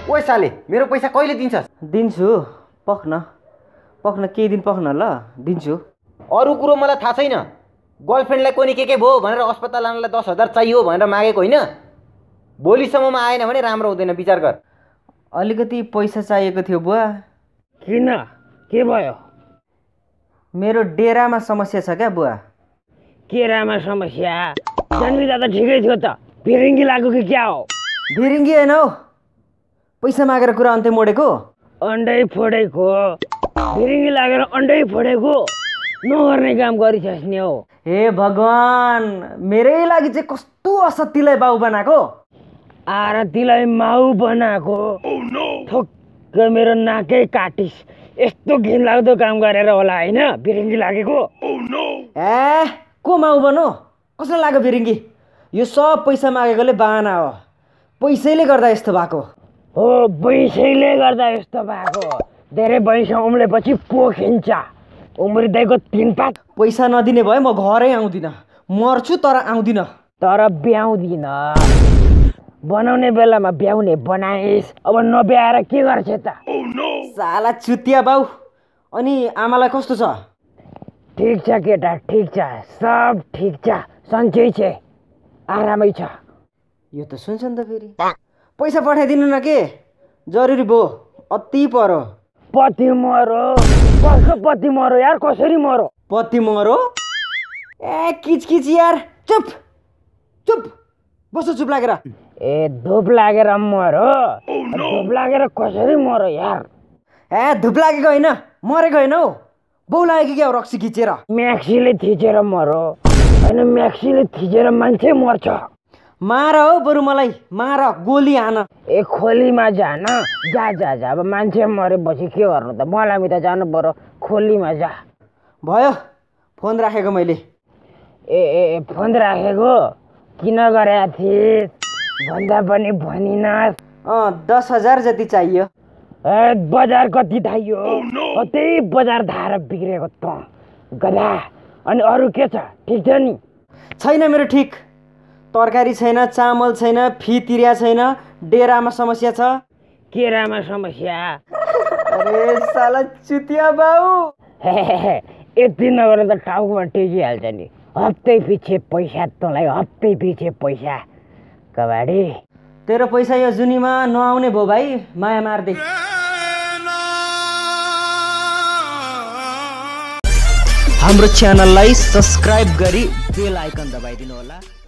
ओए साले मेरो पैसा कहिले दिन्छस्? दिन्छु, पख्न केही दिन पख्न ल, दिन्छु। अरू कुरो मलाई थाहा छैन। गर्लफ्रेन्डलाई कोनी के भयो भनेर अस्पताल लानलाई 10,000 चाहियो भनेर मागेको होइन। भोलिसम्ममा आएन भने राम्रो हुँदैन, विचार गर। अलिकति पैसा चाहिएको थियो बुवा। किन, के भयो? मेरो डेरामा समस्या छ क्या बुवा। केरामा समस्या? जन्मिँदा त ठिकै थियो त, भिरिङ्गी लाग्यो कि क्या हो? भिरिङ्गी होइन हौ, पैसा मागेर कुरा अन्त्य मोडेको। अन्डै फोडेको? भिरिङ्गी लागेर अन्डै फोडेको? नगर्ने काम गरिछस् नि हौ। हे भगवान्, मेरै लागि चाहिँ कस्तो असत्यलाई बाउ बनाएको। आरतीलाई माउ बनाएको? ठोक्क मेरो नाकै काटिस। यस्तो घिनलाग्दो काम गरेर होला होइन भिरिङ्गी लागेको? ए को माउ बनो? कसलाई लाग्यो भिरिङ्गी? यो सब पैसा मागेकोले बाहना हो। पैसैले गर्दा यस्तो भएको हो। पैसैले गर्दा यस्तो भएको? धेरै पैसा उम्लेपछि पोखिन्छ। उम्रिँदैको 3 पात। पैसा नदिने भए म घरै आउँदिनँ, मर्छु तर आउँदिनँ। तर ब्याउँदिन। बनाउने बेलामा ब्याउने बनाइस्, अब नब्याएर के गर्छ त? साला चुतिया बाउ। अनि आमालाई कस्तो छ? ठिक छ केटा, ठिक छ, सब ठिक छ, सन्चै छ, आरामै छ। यो त सुन्छ नि त फेरि। पैसा पठाइदिनु न के, जरुरी भयो, अति परो। पति मरो? कसको पति मरो यार? कसरी मरो? पति मरो? ए किचकिच यार, चुप चुप बस, चुप लागेर। ए धुप लागेर मरो? धुप लागेर कसरी मरो यार? ए धुप लागेको होइन, मरेको होइन हौ। बाउ लागेको क्या हो, रक्सी खिचेर। म्याक्सीले थिचेर मरो? होइन, म्याक्सीले थिचेर मान्छे मर्छ। मार हौ बरु, मलाई मार, गोली हान। ए खोलीमा जान, जा जा जा। अब मान्छे मरेपछि के गर्नु त? मलाई त जानु पर्यो, खोलीमा जा। भयो, फोन राखेको मैले। ए फोन राखेको? किन गरेका थिइस् भन्दा पनि भनिनस्। 10,000 जति चाहियो। ए बजार कति थाइयो? त्यही बजार धाएर बिग्रेको त गधा। अनि अरू के छ? ठिक छ नि? छैन मेरो ठिक। तरकारी छैन, चामल छैन, फी तिर्या छैन, डेरामा समस्या छ। केरामा समस्या? अरे साला चुतिया बाउ। यति नगरे त टाउकोमा टेकिहाल्छ नि। हप्तै पछि पैसा तँलाई, हप्तै पछि पैसा। कबाडी तेरो पैसा यो जुनीमा नआउने भयो भाइ, माया मार्दे। हाम्रो च्यानललाई सब्स्क्राइब गरी बेल आइकन दबाइदिनु होला।